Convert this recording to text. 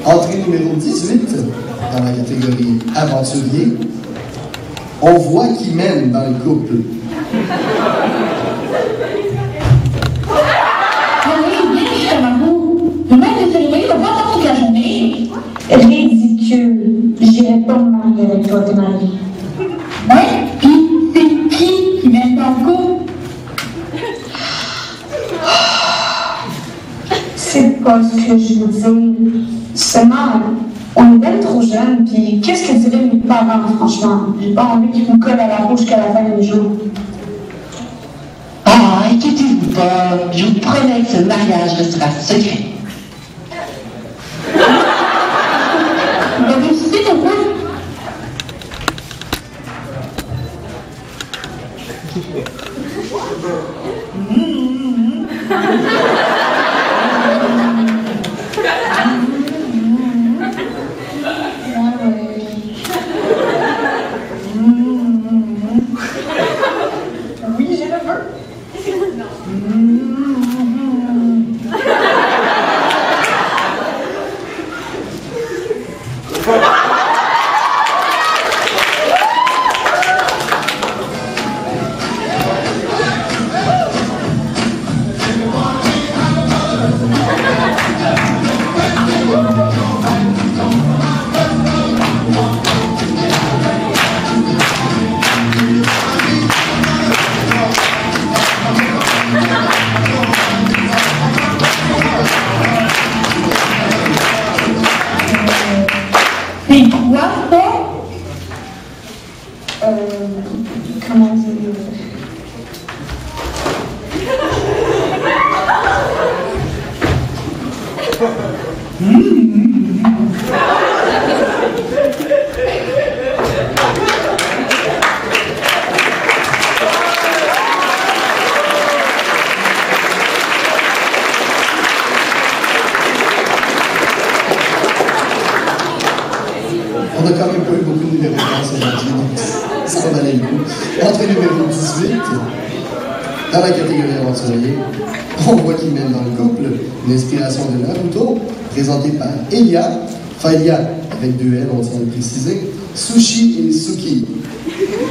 Entrée numéro 18, dans la catégorie aventurier, on voit qui mène dans le couple. Oui, bien justement, vous. Le maître de cérémonie va pas attendre toute la journée. Ridicule. J'irai pas me marier avec toi de ma vie. Ouais, puis c'est qui mène dans le couple? C'est pas ce que je veux dire. Seulement, on est bien trop jeunes, puis qu'est-ce que diraient mes parents, franchement? J'ai pas envie qu'ils me collent à la peau jusqu'à la fin des jours. Ah, inquiétez-vous pas, je vous promets que ce mariage restera secret. On va visiter ton couple? Oui, j'ai le feu. C'est quoi ça? Comment dire? On a quand même pas eu beaucoup de numéros aujourd'hui, donc ça valait le coup. Entrée numéro 18, dans la catégorie aventurier, on voit qui mène dans le couple, l'inspiration de Naruto, présentée par Elia, enfin Elia avec deux L, on tient à le préciser, Sushi et Suki.